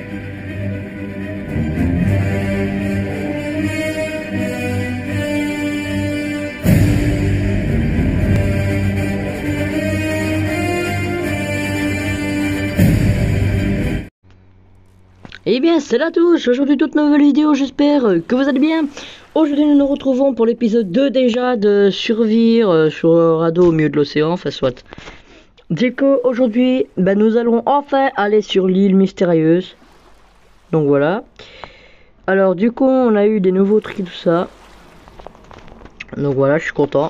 Eh bien, salut à tous, aujourd'hui toute nouvelle vidéo, j'espère que vous allez bien. Aujourd'hui nous nous retrouvons pour l'épisode 2 déjà de survivre sur un radeau au milieu de l'océan, enfin soit. Du coup, aujourd'hui, nous allons enfin aller sur l'île mystérieuse. Donc voilà. Alors du coup, on a eu des nouveaux trucs et tout ça. Donc voilà, je suis content.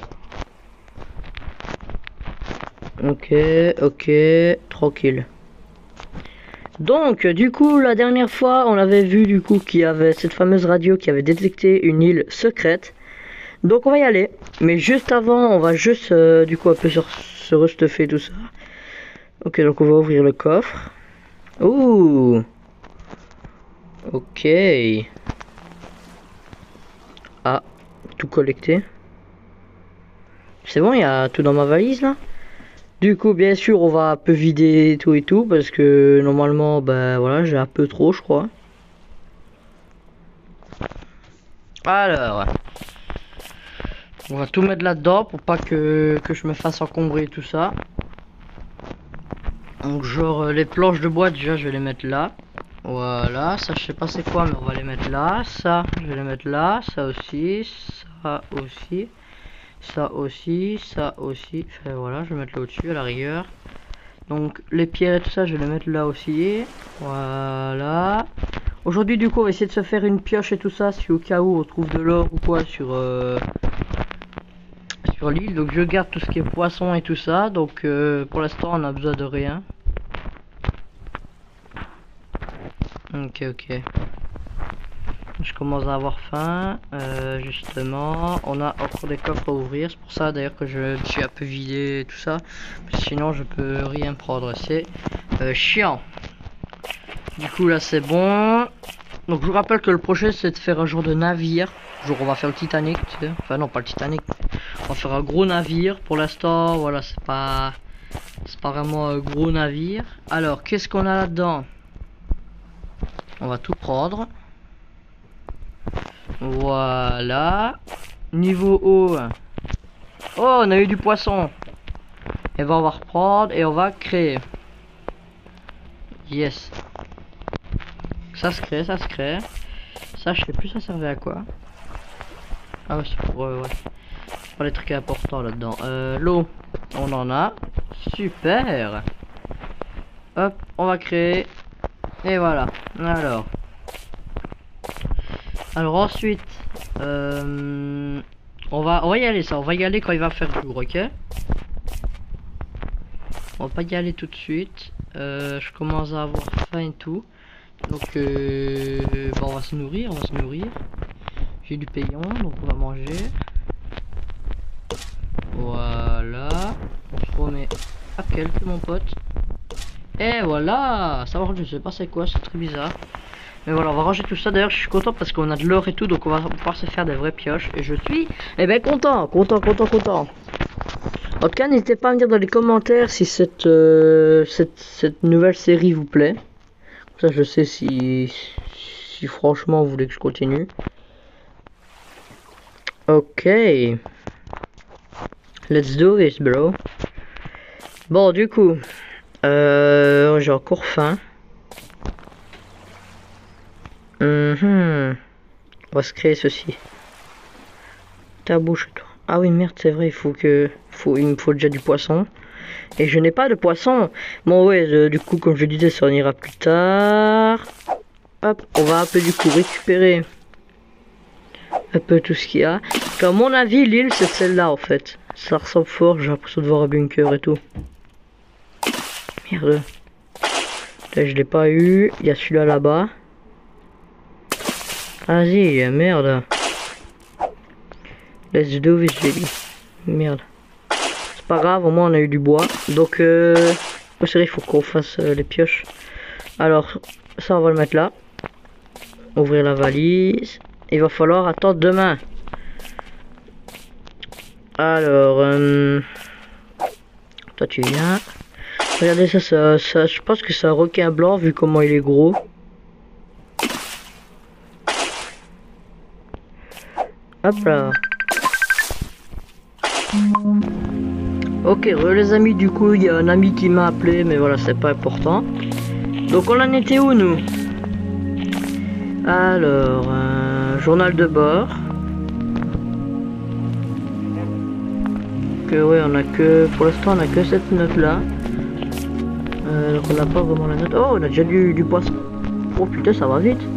Ok, tranquille. Donc, du coup, la dernière fois, on avait vu du coup qu'il y avait cette fameuse radio qui avait détecté une île secrète. Donc, on va y aller. Mais juste avant, on va juste du coup un peu se restuffer tout ça. Ok, donc on va ouvrir le coffre. Ouh. Ok. Ah, tout collecté. C'est bon, il y a tout dans ma valise là. Du coup, bien sûr, on va un peu vider tout et tout parce que normalement, voilà, j'ai un peu trop, je crois. Alors, on va tout mettre là-dedans pour pas que je me fasse encombrer tout ça. Donc, genre, les planches de bois, déjà, je vais les mettre là. Voilà, ça, je sais pas c'est quoi, mais on va les mettre là. Ça, je vais les mettre là. Ça aussi, ça aussi. Ça aussi, ça aussi. Enfin, voilà, je vais mettre là au-dessus à la rigueur. Donc les pierres et tout ça, je vais les mettre là aussi. Voilà. Aujourd'hui, du coup, on va essayer de se faire une pioche et tout ça, si au cas où on trouve de l'or ou quoi sur l'île. Donc je garde tout ce qui est poisson et tout ça. Donc pour l'instant, on a besoin de rien. Ok. Je commence à avoir faim. Justement, on a encore des coffres à ouvrir. C'est pour ça d'ailleurs que je suis un peu vidé et tout ça. Sinon, je peux rien prendre. C'est chiant. Du coup, là, c'est bon. Donc, je vous rappelle que le projet, c'est de faire un genre de navire. Genre, on va faire le Titanic, tu sais. Enfin, non, pas le Titanic. On va faire un gros navire. Pour l'instant, voilà, c'est pas vraiment un gros navire. Alors, qu'est-ce qu'on a là-dedans? On va tout prendre. Voilà. Niveau eau. Oh, on a eu du poisson. Et on va reprendre et on va créer. Yes. Ça se crée. Ça, je sais plus ça servait à quoi. Ah ouais, c'est pour ouais. Pas les trucs importants là-dedans. L'eau, on en a. Super. Hop, on va créer. Et voilà. Alors ensuite, on va y aller ça. On va y aller quand il va faire jour, ok? On va pas y aller tout de suite. Je commence à avoir faim et tout. Donc, on va se nourrir. J'ai du paillon, donc on va manger. Voilà. On se remet à quelques, mon pote. Et voilà. Savoir, je sais pas c'est quoi, c'est très bizarre. Mais voilà, on va ranger tout ça. D'ailleurs, je suis content parce qu'on a de l'or et tout, donc on va pouvoir se faire des vraies pioches. Et je suis, content. En tout cas, n'hésitez pas à me dire dans les commentaires si cette nouvelle série vous plaît. Comme ça, je sais si franchement vous voulez que je continue. Ok. Let's do this, bro. Bon, du coup, j'ai encore faim. On va se créer ceci. Ta bouche, toi. Ah oui, merde, c'est vrai, il me faut déjà du poisson. Et je n'ai pas de poisson. Bon, ouais, du coup, comme je disais, ça en ira plus tard. Hop, on va un peu du coup récupérer un peu tout ce qu'il y a. À mon avis, l'île, c'est celle-là, en fait. Ça ressemble fort, j'ai l'impression de voir un bunker et tout. Merde. Là, je l'ai pas eu. Il y a celui-là là-bas. Vas-y, merde. Let's do this, j'ai dit. Merde. C'est pas grave, au moins on a eu du bois. Donc, c'est vrai, il faut qu'on fasse les pioches. Alors, ça, on va le mettre là. Ouvrir la valise. Il va falloir attendre demain. Alors, toi tu viens. Regardez ça, je pense que c'est un requin blanc vu comment il est gros. Hop là. Ok, les amis, du coup, il y a un ami qui m'a appelé, mais voilà, c'est pas important. Donc, on en était où, nous? Alors, journal de bord. Que ouais, on a que, pour l'instant, on a que cette note-là. Donc, on n'a pas vraiment la note. Oh, on a déjà du poisson. Oh putain, ça va vite.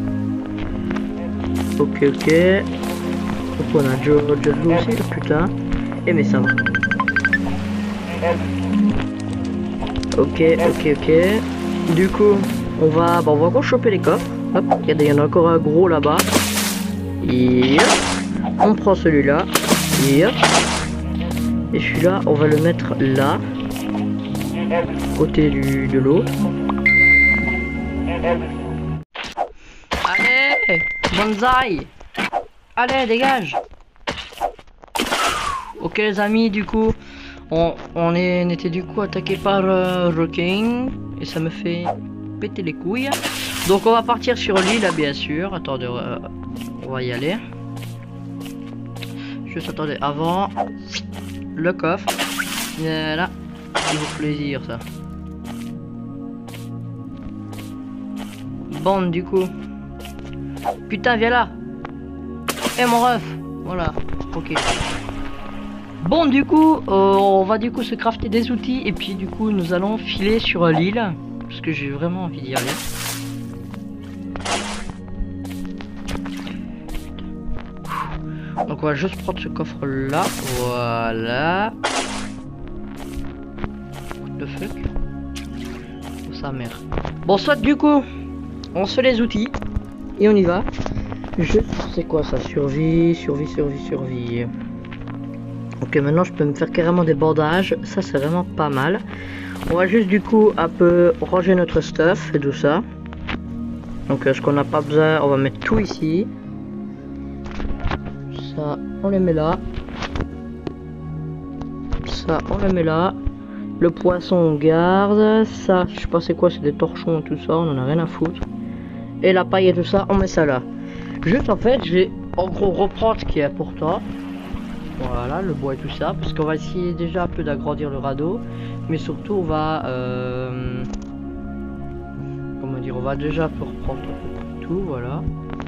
Ok, ok. Donc, on a Joe aussi, putain. Eh, mais ça va. Ok, ok, ok. Du coup, on va encore choper les coffres. Hop, il y en a encore un gros là-bas. Yep. On prend celui-là. Yep. Et celui-là, on va le mettre là. Côté de l'autre. Allez, bonsaï. Allez, dégage. Ok les amis, du coup, on était du coup attaqué par Rocking. Et ça me fait péter les couilles. Donc on va partir sur l'île, bien sûr. Attendez, on va y aller. Juste attendez, avant le coffre. Voilà, ça fait plaisir ça. Bon, du coup, putain, viens là. Eh mon ref, voilà, ok. Bon, du coup, on va du coup se crafter des outils et puis du coup nous allons filer sur l'île parce que j'ai vraiment envie d'y aller. Donc on va juste prendre ce coffre là, voilà. What the fuck? Oh, sa mère. Bon, soit du coup, on se fait les outils et on y va. C'est quoi ça? Survie, survie, survie, survie. Ok, maintenant je peux me faire carrément des bandages, ça c'est vraiment pas mal. On va juste du coup un peu ranger notre stuff et tout ça. Donc ce qu'on n'a pas besoin, on va mettre tout ici. Ça, on les met là. Ça, on les met là. Le poisson, on garde. Ça, je sais pas c'est quoi, c'est des torchons et tout ça, on en a rien à foutre. Et la paille et tout ça, on met ça là. Juste en fait, je vais en gros reprendre ce qui est important. Voilà, le bois et tout ça, parce qu'on va essayer déjà un peu d'agrandir le radeau, mais surtout on va, comment dire, on va déjà un peu reprendre tout, voilà.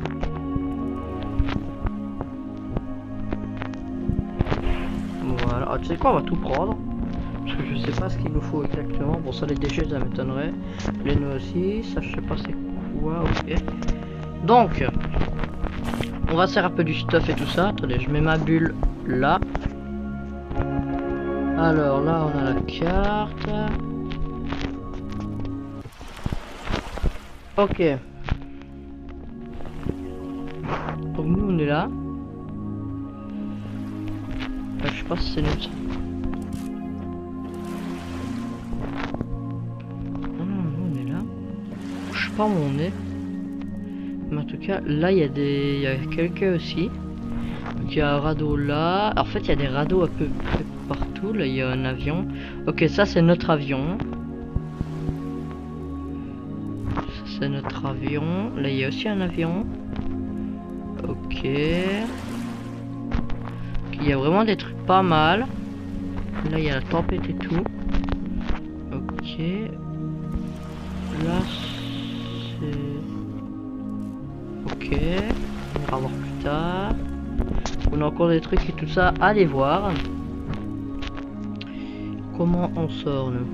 Voilà, ah, tu sais quoi, on va tout prendre, parce que je sais pas ce qu'il nous faut exactement. Bon, ça les déchets, ça m'étonnerait, les nœuds aussi, ça je sais pas c'est quoi, ok. Donc, on va faire un peu du stuff et tout ça. Attendez, je mets ma bulle là. Alors là on a la carte. Ok. Donc nous on est là. Je sais pas si c'est nous ça. Non, on est là. Je sais pas où on est. Mais en tout cas là il y a quelqu'un aussi. Donc il y a un radeau là. En fait il y a des radeaux un peu partout. Là il y a un avion. Ok, ça c'est notre avion. Ça c'est notre avion. Là il y a aussi un avion. Ok. Il y a vraiment des trucs pas mal. Là il y a la tempête et tout. Ok. Là c'est... Ok. On va voir plus tard. On a encore des trucs et tout ça. Allez voir. Comment on sort nous?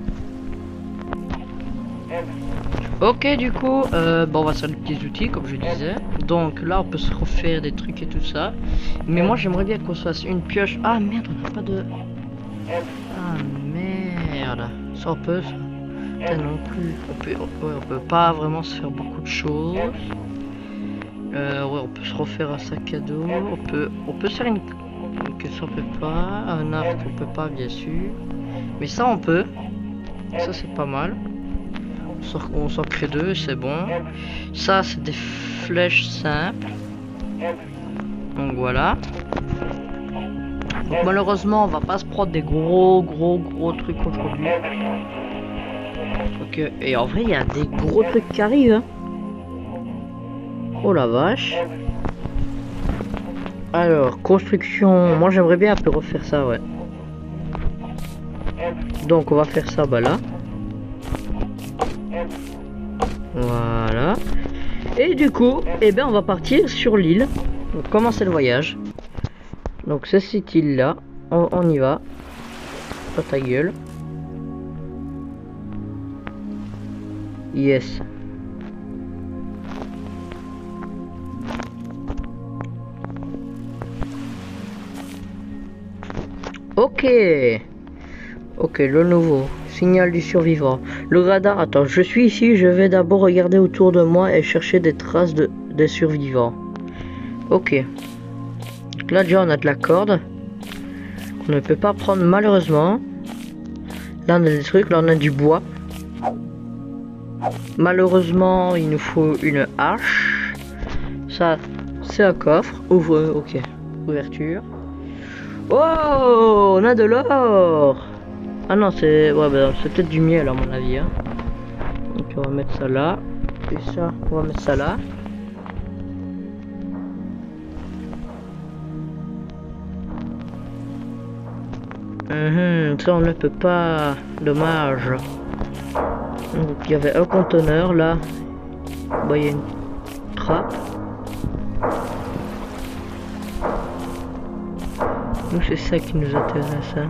Ok, du coup, bon, on va faire des petits outils comme je disais. Donc là, on peut se refaire des trucs et tout ça. Mais moi, j'aimerais bien qu'on se fasse une pioche. Ah merde, on n'a pas de... Ah merde. Ça on peut, ça non plus. On peut pas vraiment se faire beaucoup de choses. Ouais, on peut se refaire un sac à dos. On peut se faire une caisse, on peut pas. Un arc, on peut pas, bien sûr. Mais ça, on peut. Ça, c'est pas mal. On s'en crée deux, c'est bon. Ça, c'est des flèches simples. Donc voilà. Donc malheureusement, on va pas se prendre des gros trucs aujourd'hui. Ok, et en vrai, il y a des gros trucs qui arrivent. Hein. Oh la vache. Alors, construction, moi j'aimerais bien un peu refaire ça, ouais. Donc on va faire ça, bah là. Voilà. Et du coup, eh ben on va partir sur l'île. Donc commencer le voyage. Donc c'est cette île là, on y va. Pas ta gueule. Yes. Ok. Ok, le nouveau. Signal du survivant. Le radar, attends, je suis ici, je vais d'abord regarder autour de moi et chercher des traces des survivants. Ok. Donc là déjà on a de la corde. On ne peut pas prendre malheureusement. Là on a des trucs, là on a du bois. Malheureusement il nous faut une hache. Ça c'est un coffre. Ouvre, ok. Ouverture. Oh, on a de l'or. Ah non, c'est ouais, bah, c'est peut-être du miel à mon avis. Hein. Donc on va mettre ça là. Et ça, on va mettre ça là. Ça on ne peut pas. Dommage. Donc il y avait un conteneur là. Bah, il y a une trappe. Nous c'est ça qui nous intéresse. Hein.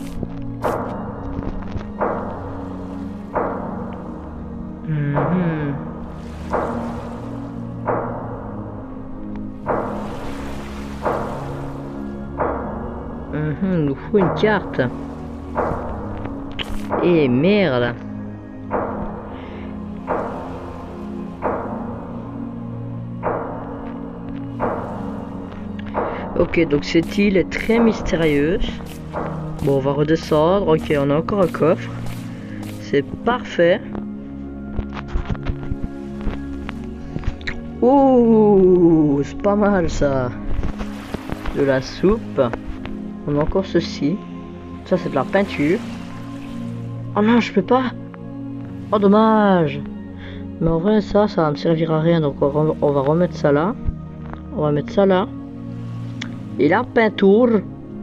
Il nous faut une carte. Et merde. Ok, donc cette île est très mystérieuse. Bon, on va redescendre. Ok, on a encore un coffre. C'est parfait. Ouh, c'est pas mal ça. De la soupe. On a encore ceci. Ça, c'est de la peinture. Oh non, je peux pas. Oh, dommage. Mais en vrai, ça va me servir à rien. Donc, on va remettre ça là. On va mettre ça là. Et la peinture.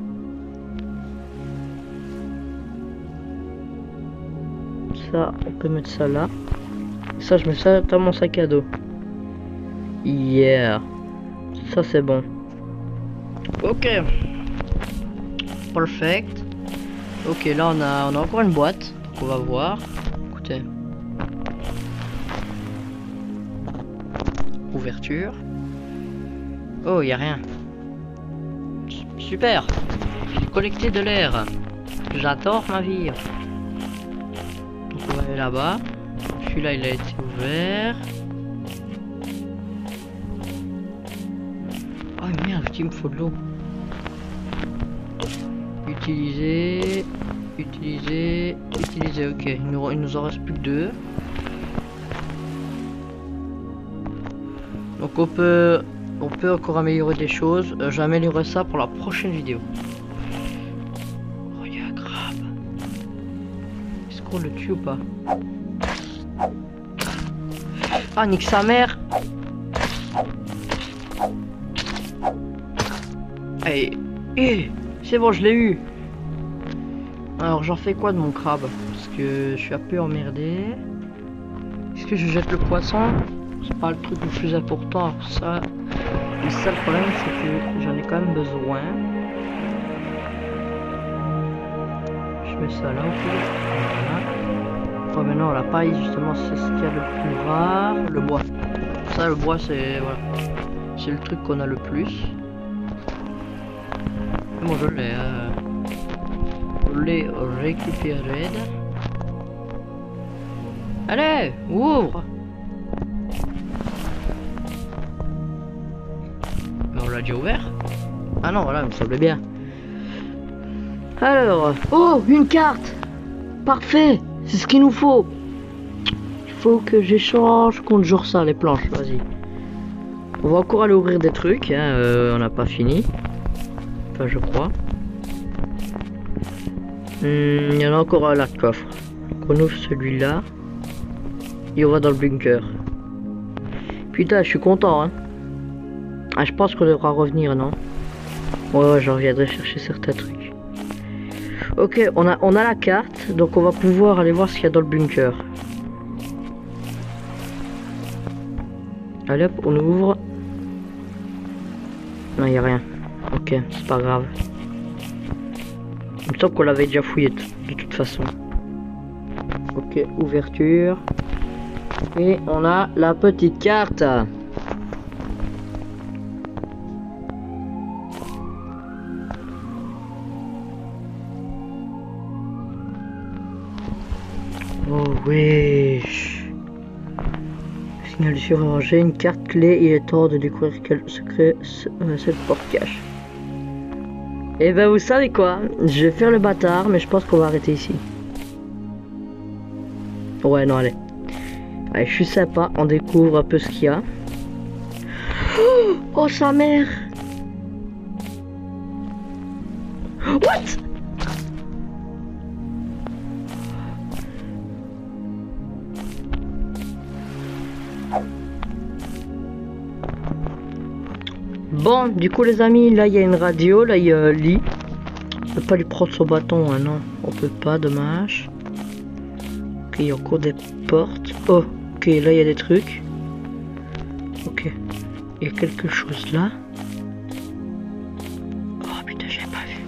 Ça, on peut mettre ça là. Ça, je mets ça dans mon sac à dos. Yeah. Ça, c'est bon. Ok. Perfect. Ok, là, on a encore une boîte. On va voir. Écoutez. Ouverture. Oh, y a rien. Super. J'ai collecté de l'air. J'adore ma vie. Donc on va aller là-bas. Celui-là il a été ouvert. Oh merde, il me faut de l'eau. Utiliser. Utiliser. Utiliser. Ok, il nous en reste plus que 2. Donc on peut encore améliorer des choses. J'améliorerai ça pour la prochaine vidéo. Oh, il y a un crabe. Est-ce qu'on le tue ou pas? Ah, nique sa mère. Allez. C'est bon, je l'ai eu. Alors, j'en fais quoi de mon crabe? Parce que je suis un peu emmerdé. Est-ce que je jette le poisson? C'est pas le truc le plus important. Ça, le seul problème, c'est que j'en ai quand même besoin. Je mets ça là, ok. Voilà. Oh, mais non, la paille, justement, c'est ce qu'il y a le plus rare. Le bois. Ça, le bois, c'est voilà. C'est le truc qu'on a le plus. Bon, je l'ai récupéré. Allez, ouvre. On l'a déjà ouvert. Ah non, voilà, il me semblait bien. Alors, oh, une carte. Parfait, c'est ce qu'il nous faut. Il faut que j'échange contre jour ça, les planches, vas-y. On va encore aller ouvrir des trucs, hein, on n'a pas fini. Enfin, je crois. Il y en a encore un là, de coffre. Donc on ouvre celui-là. Et on va dans le bunker. Putain, je suis content, hein. Ah, je pense qu'on devra revenir, non? Ouais, je reviendrai chercher certains trucs. Ok, on a la carte, donc on va pouvoir aller voir ce qu'il y a dans le bunker. Allez hop, on ouvre. Non, il n'y a rien. Ok, c'est pas grave. Il me semble qu'on l'avait déjà fouillé de toute façon. Ok, ouverture. Et on a la petite carte. Oh wesh. Signal sur j'ai une carte clé, il est temps de découvrir quel secret cette porte cache. Et ben vous savez quoi, je vais faire le bâtard, mais je pense qu'on va arrêter ici. Ouais non allez. Allez, je suis sympa, on découvre un peu ce qu'il y a. Oh sa mère. What? Bon, du coup les amis, là il y a une radio, là il y a un lit. On peut pas lui prendre son bâton, hein, non. On peut pas, dommage. Ok, il y a encore des portes. Oh, ok, là il y a des trucs. Ok, il y a quelque chose là. Oh putain, j'avais pas vu.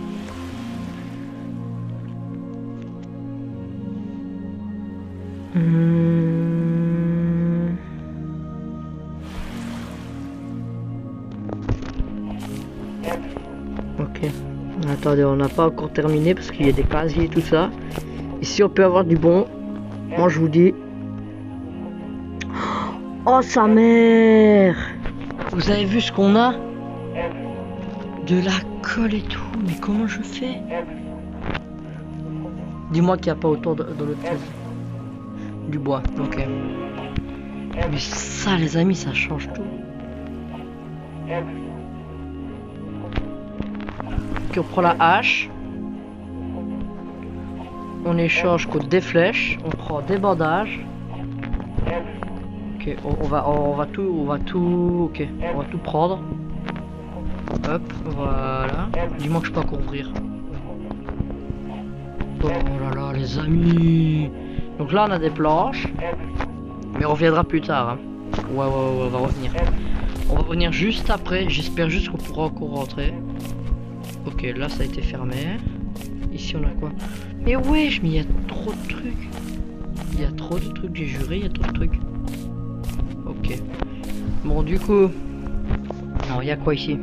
Ok, attendez, on n'a pas encore terminé parce qu'il y a des casiers et tout ça. Ici on peut avoir du bon. Moi je vous dis. Oh sa mère. Vous avez vu ce qu'on a? De la colle et tout. Mais comment je fais? Dis-moi qu'il n'y a pas autant dans l'autre case. Du bois, ok. Mais ça les amis, ça change tout. Ok, on prend la hache. On échange contre des flèches. On prend des bandages. Ok, on va tout, ok, on va tout prendre. Hop, voilà. Dis-moi que je peux encore ouvrir. Oh là là, les amis. Donc là, on a des planches. Mais on reviendra plus tard. Hein. Ouais, on va revenir. On va revenir juste après. J'espère juste qu'on pourra encore rentrer. Ok, là, ça a été fermé. Ici, on a quoi? Mais wesh, mais il y a trop de trucs. Il y a trop de trucs, j'ai juré, il y a trop de trucs. Ok. Bon, du coup... Alors, il y a quoi ici?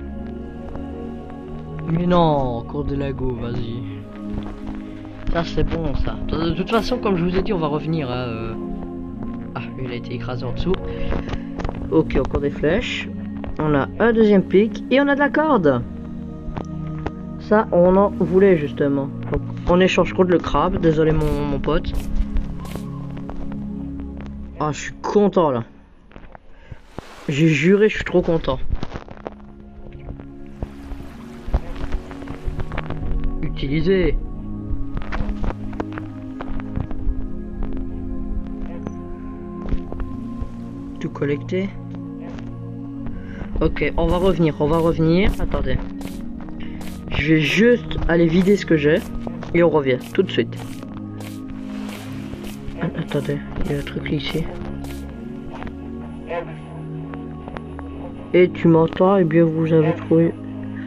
Mais non, encore de lago, vas-y. Ça, c'est bon, ça. De toute façon, comme je vous ai dit, on va revenir à... Ah, il a été écrasé en dessous. Ok, encore des flèches. On a un deuxième pic. Et on a de la corde. Ça, on en voulait, justement. Donc, on échange contre le crabe. Désolé, mon pote. Ah, je suis content, là. J'ai juré, je suis trop content. Utiliser. Tout collecter. Ok, on va revenir. Attendez. Je vais juste aller vider ce que j'ai. Et on revient tout de suite. Attendez, il y a un truc ici. Et tu m'entends? Eh bien, vous avez trouvé.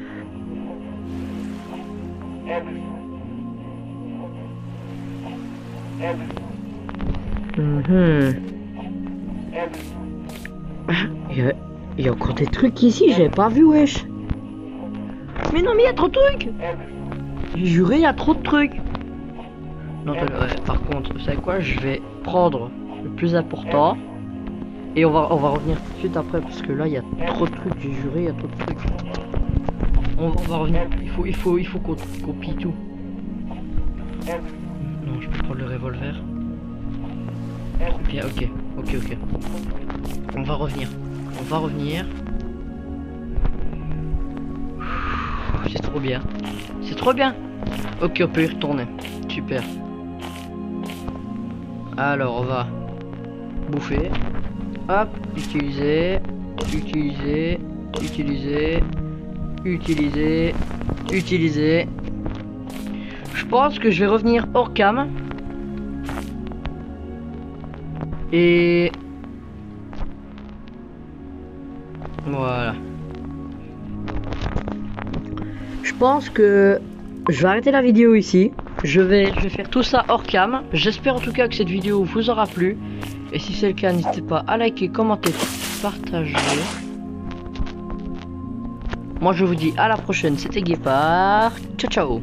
Il y a encore des trucs ici, j'avais pas vu, wesh. Mais non, mais il y a trop de trucs. J'ai juré, il y a trop de trucs. Non, ouais, par contre, vous savez quoi? Je vais prendre le plus important. Et on va revenir tout de suite après, parce que là, il y a trop de trucs. J'ai juré, il y a trop de trucs. On va revenir. Il faut qu'on pille tout. Non, je peux prendre le revolver. Trop bien, ok. On va revenir. C'est trop bien. C'est trop bien. Ok, on peut y retourner. Super. Alors, on va bouffer. Hop, utiliser. Utiliser. Utiliser. Je pense que je vais revenir hors cam. Et... voilà. Je pense que je vais arrêter la vidéo ici. Je vais faire tout ça hors cam. J'espère en tout cas que cette vidéo vous aura plu. Et si c'est le cas, n'hésitez pas à liker, commenter, partager. Moi je vous dis à la prochaine, c'était Guépard. Ciao ciao.